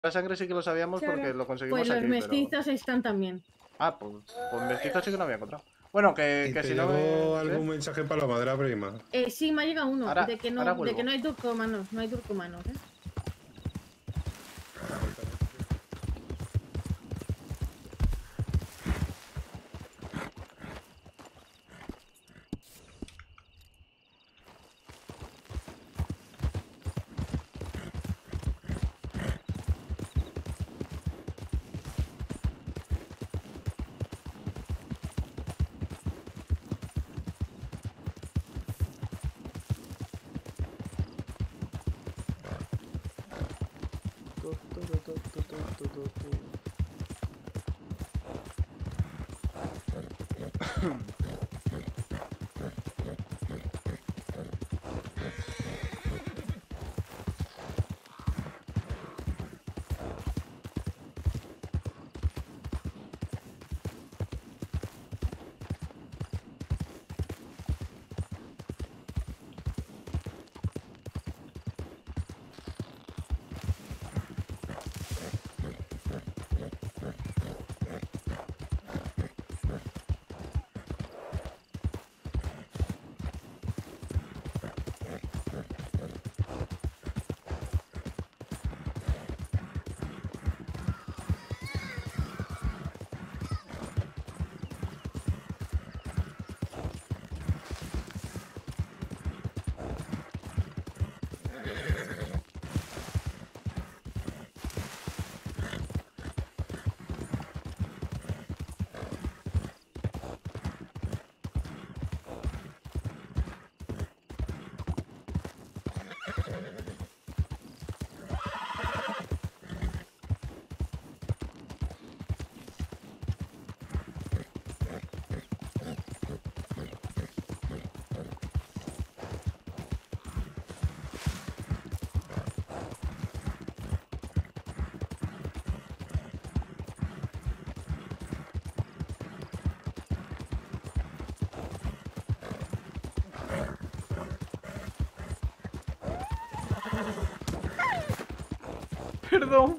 La sangre sí que lo sabíamos Claro. porque lo conseguimos Pues los aquí, mestizos están también. Ah, pues mestizo sí que no había encontrado. Bueno, ¿Y que te si no me... llegó ¿Sí? algún mensaje para la madera prima? Sí, me ha llegado uno, Ahora de que vuelvo. no hay turcomanos, no hay turcomanos, ¿eh? Perdón.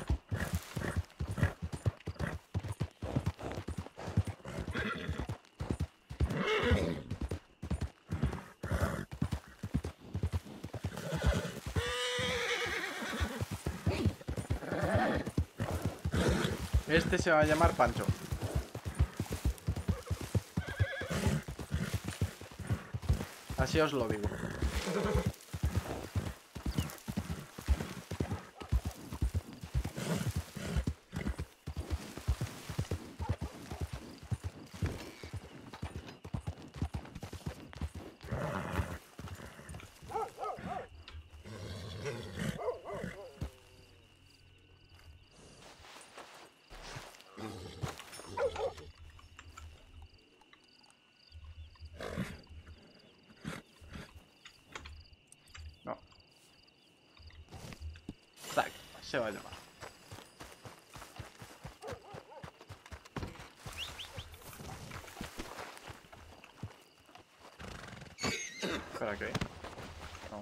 Este se va a llamar Pancho. Así os lo digo. No. Zack, se va a llamar. Espera, ¿qué? No.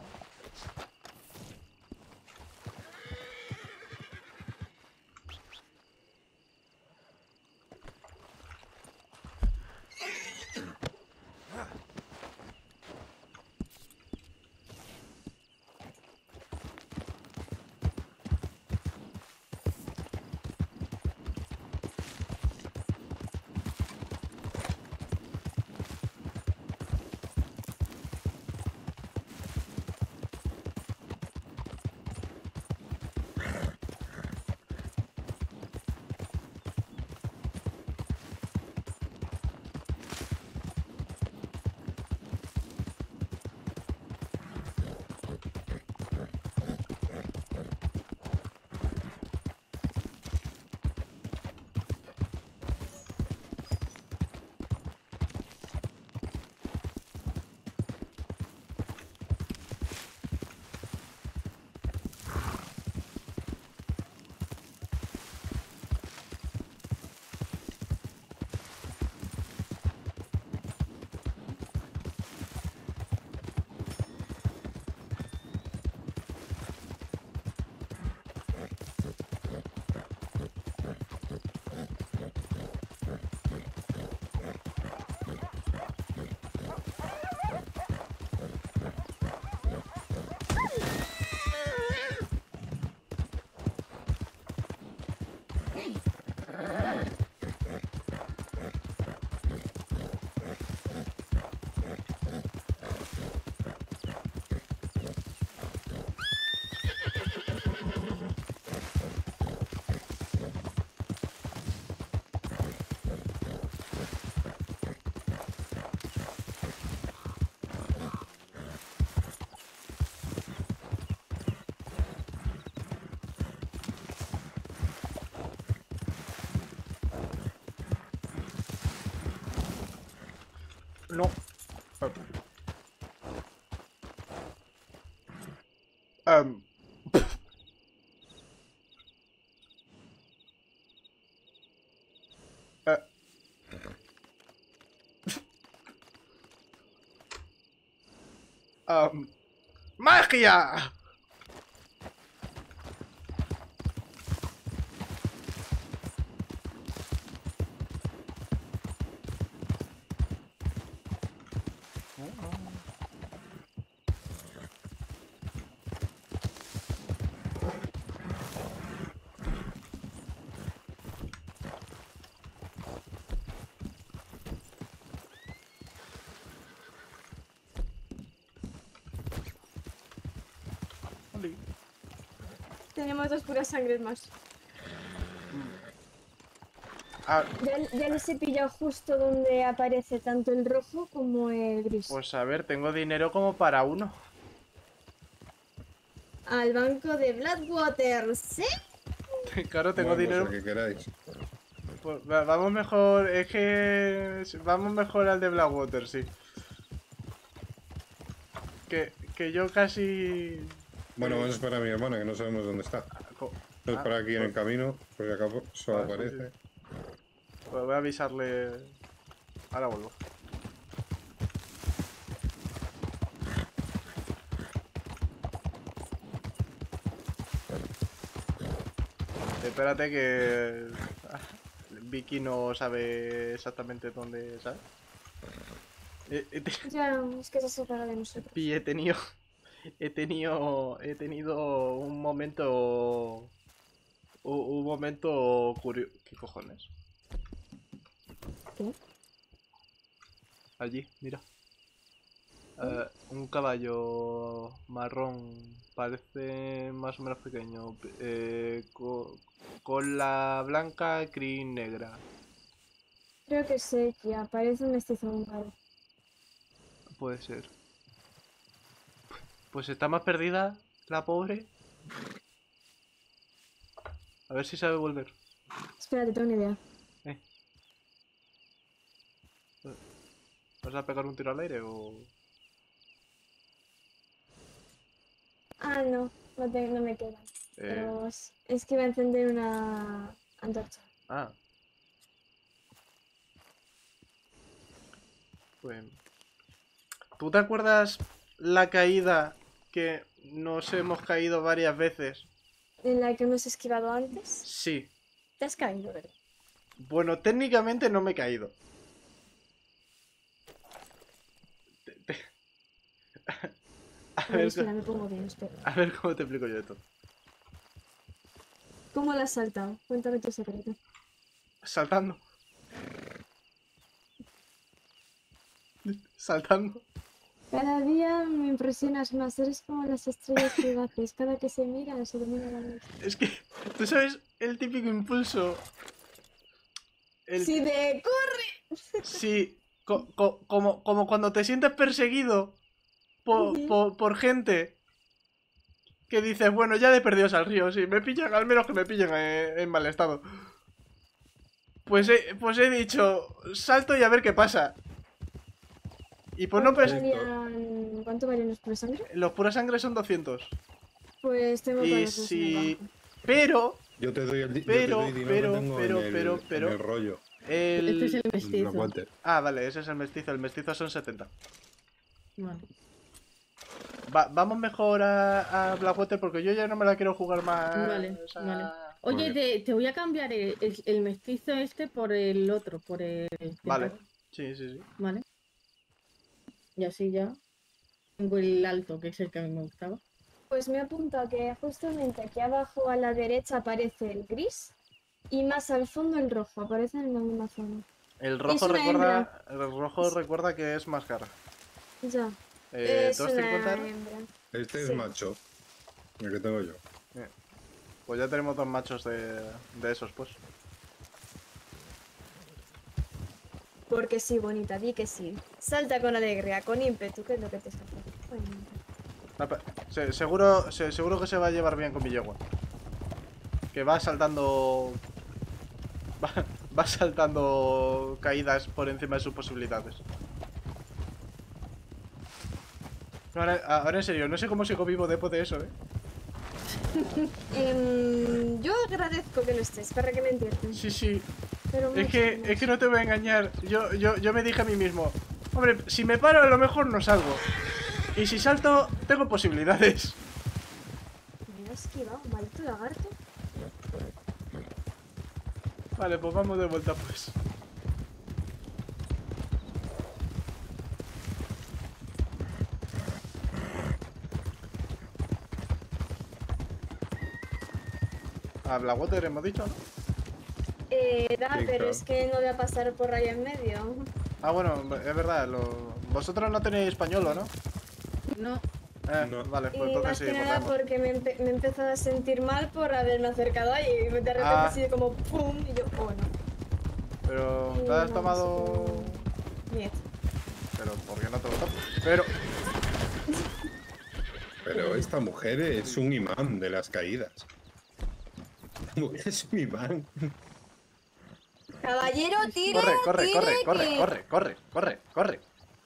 No. Em, eh. ¡Magia! Oli. Tenemos 2 puras sangres más. Ah, Ya les he pillado justo donde aparece tanto el rojo como el gris. pues a ver, tengo dinero como para uno. Al banco de Blackwater, ¿sí? Claro, tengo Bueno, pues dinero. el que queráis. Pues vamos mejor, es que vamos mejor al de Blackwater, sí. Que yo casi... Bueno, vamos a esperar a mi hermana, que no sabemos dónde está. Nos para aquí en el camino, por si acaso Ah, aparece. sí. Pues voy a avisarle... Ahora vuelvo. Espérate que... Vicky no sabe exactamente dónde, ¿sabes? Ya, es que se separa de nosotros. Y he tenido un momento... Un momento curioso... ¿Qué cojones? ¿Qué? Allí, mira. Un caballo marrón, parece más o menos pequeño, cola blanca, crin negra. Creo que sé, ya, parece un mestizo húngaro. Puede ser. Pues está más perdida, la pobre. A ver si sabe volver. Espérate, tengo una idea. ¿Vas a pegar un tiro al aire o...? Ah, no, no me queda. Pero es que iba a encender una antorcha. Ah. Pues... ¿Tú te acuerdas la caída que nos hemos caído varias veces? ¿En la que hemos esquivado antes? Sí. Te has caído, ¿verdad? Bueno, técnicamente no me he caído. A Vale, ver, espera, me pongo bien, espera. a ver cómo te explico yo esto. ¿Cómo la has saltado? Cuéntame tu secreto. Saltando. Saltando. Cada día me impresionas más, eres como las estrellas fugaces. Cada que se miran se ilumina la luz. Es que, tú sabes, el típico impulso. ¡Sí, de corre! Sí, como cuando te sientes perseguido por gente que dices, bueno, ya de perdidos al río, si me pillan, al menos que me pillen en mal estado. Pues he dicho, salto y a ver qué pasa. Y pues no ¿Cuánto valían los puros sangre? los pura sangre son 200. Pues tengo para Y los dos en el si... banco. Pero... Yo te doy el Pero, dinero que tengo pero, en el rollo. Este es el En mestizo. Blackwater. Ah, vale, ese es el mestizo son 70. Vale. Vamos mejor a Blackwater porque yo ya no me la quiero jugar más. Vale, o sea, vale. Oye, te voy a cambiar el mestizo este por el otro, por el... Vale, sí. Vale. Y así ya tengo el alto, que es el que a mí me gustaba. Pues me he apuntado que justamente aquí abajo a la derecha aparece el gris y más al fondo el rojo, aparecen en la misma zona. El Es rojo una recuerda que es más cara. Ya. Es 250 una euros. hembra. Este Sí. es macho. El que tengo yo. Pues ya tenemos dos machos de esos, pues. Porque sí, bonita, di que sí. Salta con alegría, con ímpetu, que es lo que te está haciendo. Seguro que se va a llevar bien con mi yegua. Que va saltando... Va saltando caídas por encima de sus posibilidades. No, ahora en serio, no sé cómo sigo vivo después de eso, ¿eh? Yo agradezco que no estés, para que me entiendan. Sí, sí. Pero Es que mucho. no te voy a engañar. Yo me dije a mí mismo, hombre, si me paro a lo mejor no salgo. Y si salto, tengo posibilidades. Me he esquivado, maldito lagarto. Vale, pues vamos de vuelta pues. A Blackwater hemos dicho, ¿no? Sí, claro. pero es que no voy a pasar por ahí en medio. Ah, bueno, es verdad. Vosotros no tenéis español, ¿no? No, No. Vale, pues Y entonces más sí, que nada podemos. porque me he empezado a sentir mal por haberme acercado ahí y de repente Ah. así como pum y yo, oh no. Pero, Y ¿te has no, tomado...? Niet. Pero, ¿por qué no te lo tomo? Pero... Pero esta mujer es un imán de las caídas. Esta mujer es un imán. Caballero, tire, Corre, tire, corre.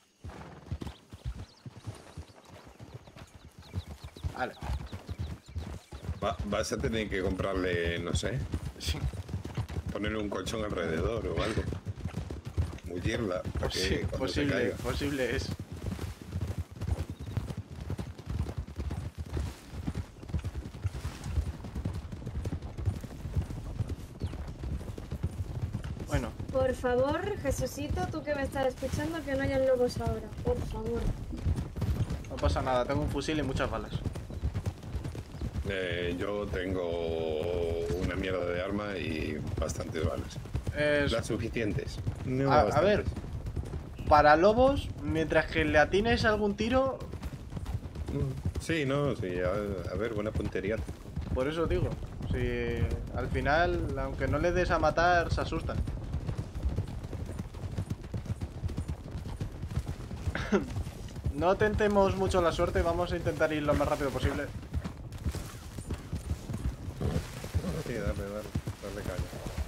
Vale. Vas a tener que comprarle, no sé, Sí, ponerle un colchón alrededor o algo. Mullirla para que cuando se caiga. posible es. Bueno, Por favor, Jesucito, tú que me estás escuchando, que no hayan lobos ahora. Por favor. no pasa nada, tengo un fusil y muchas balas. Yo tengo una mierda de arma y bastantes balas. Es- Las suficientes. No a bastantes. ver, para lobos, mientras que le atines algún tiro, Sí, no, sí. A ver, buena puntería. por eso digo. Si al final, aunque no le des a matar, se asustan. No tentemos mucho la suerte, vamos a intentar ir lo más rápido posible. Sí, dale caña.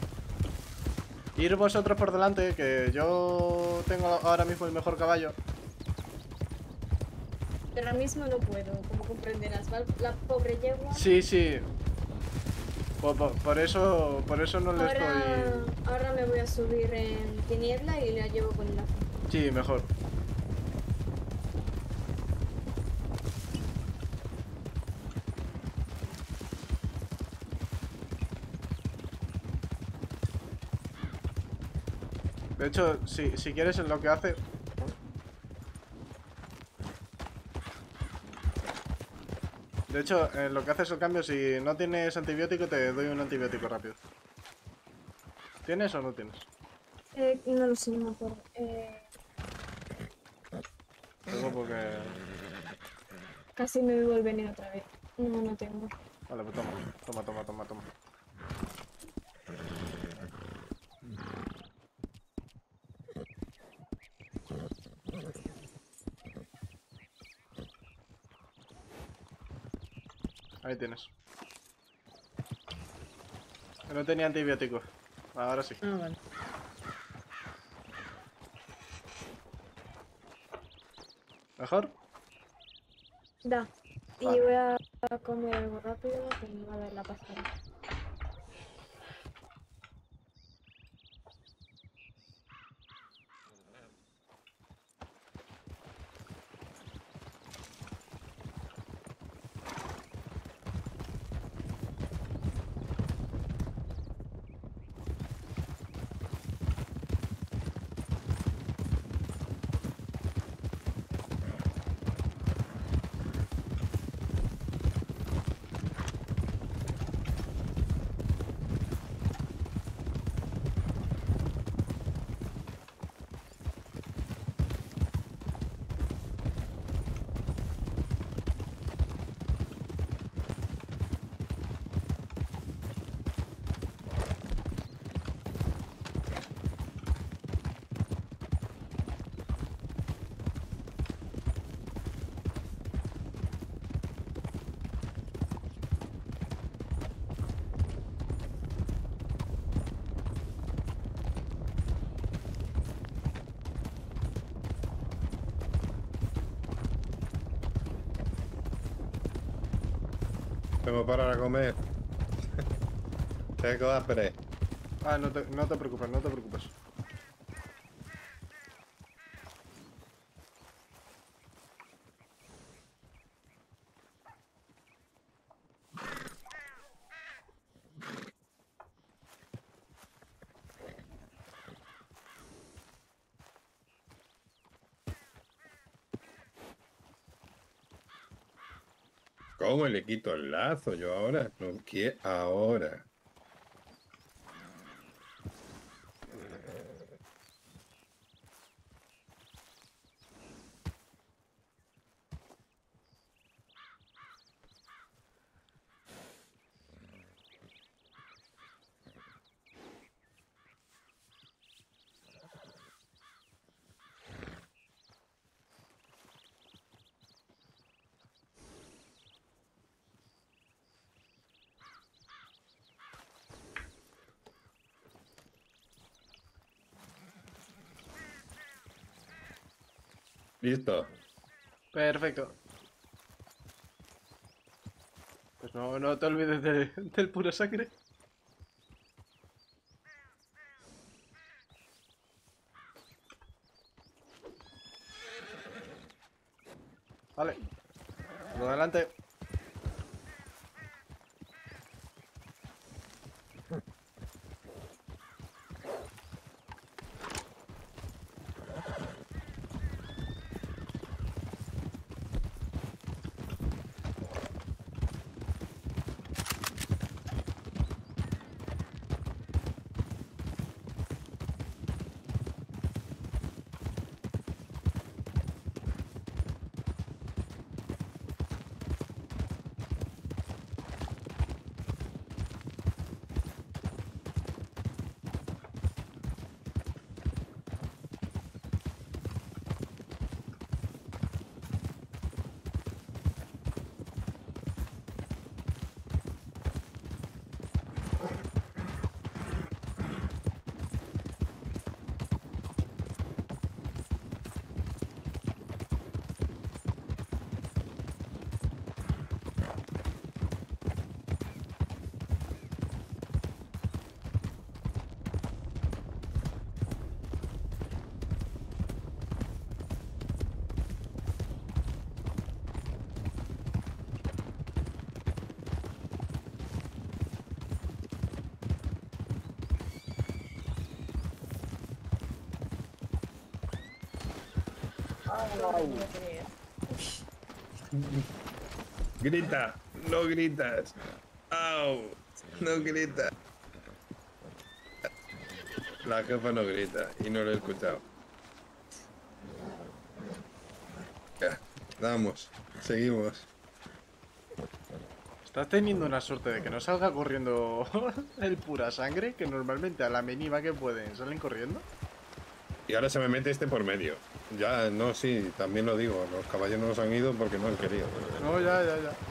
Ir vosotros por delante, que yo tengo ahora mismo el mejor caballo. Pero ahora mismo no puedo, como comprenderás. ¿Vale? La pobre yegua. Sí, sí. Por eso no le estoy... Ahora me voy a subir en tiniebla y la llevo con la. Sí, mejor. De hecho, si quieres en lo que hace... De hecho, en lo que haces el cambio, si no tienes antibiótico, te doy un antibiótico rápido. ¿Tienes o no tienes? No lo sé, no me acuerdo. Tengo porque... Casi me vuelve a venir otra vez. No, no tengo. Vale, pues toma. Ahí tienes. Que no tenía antibiótico. Ahora sí. ah, vale. ¿Mejor? Da. Y Vale. voy a comer algo rápido que me va a dar la pasada. cogemos para comer. Tengo hambre. Ah, no te preocupes, no te preocupes. ¿Cómo le quito el lazo yo ahora? No quiero ahora. Listo. Perfecto. Pues no te olvides del pura sangre. Vale. Adelante. Grita, no gritas. ¡Au! No grita. La jefa no grita y no lo he escuchado. Ya, vamos, seguimos. Estás teniendo una suerte de que no salga corriendo el pura sangre, que normalmente a la mínima que pueden salen corriendo. Y ahora se me mete este por medio. Ya, no, sí, también lo digo. Los caballos no los han ido porque no han querido. No, ya.